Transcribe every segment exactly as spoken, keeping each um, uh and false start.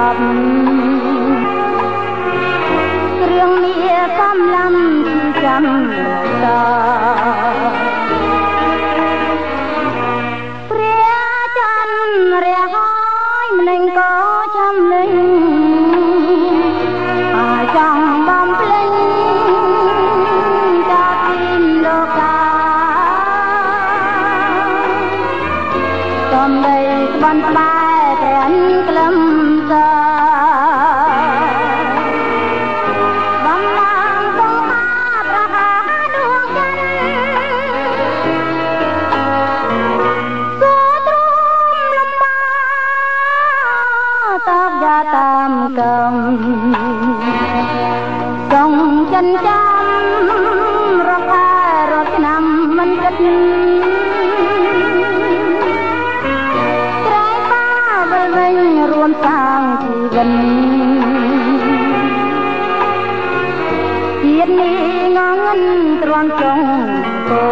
ប់គ្រឿងមាសំឡំចាំតព្រះច័ន្ទរះហើយម្លេងក៏ចាំលេងអាចចង់បំភ្លេងจากទីនលោកាសំដីស្បន់ស្បែកព្រះក្លឹមសាបំឡាងគង់ថាប្រហាដួងច័ន្ទសួរទ្រមលំបាតបយ៉ាតាមកម្មចង់ចិនចាំរកថារកឆ្នាំមិនគិតរួមសាងជីវិតជាតិនេះងងឹនទ្រាំចុងគោ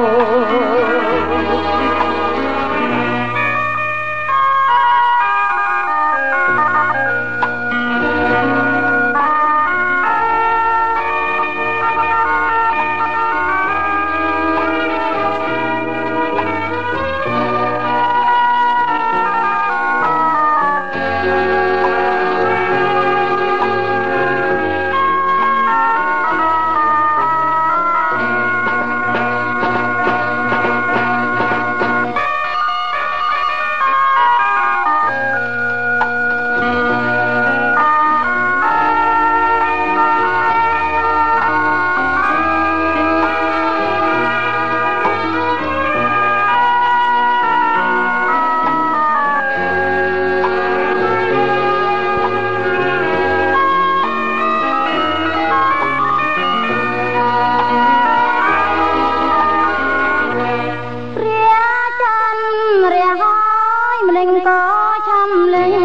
ក៏ចាំលេង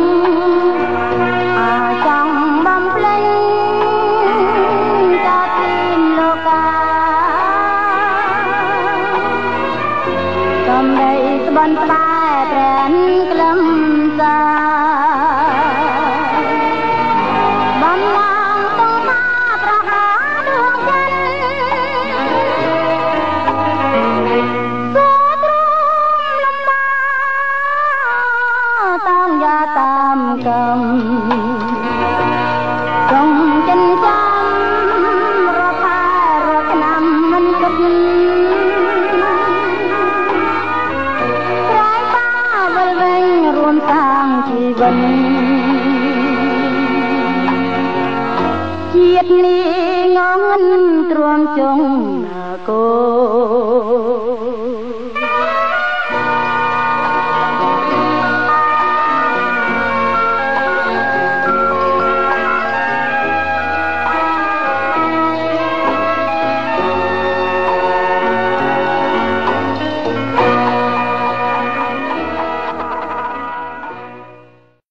អាចចង់បំភ្លេងจากទីនលោកាសំដីស្បន់ស្បែកព្រះក្លឹមសាបំឡាងគង់ថាប្រហាដួងច័ន្ទសួរទ្រមលំបាតាមយ៉ាតាមកម្មចង់ចិនចាំរកថារកឆ្នាំមិនគិតក្រែងបាវិលវិញរួមសាងជីវិតជាតិនេះងងឹនទ្រាំចុងគោ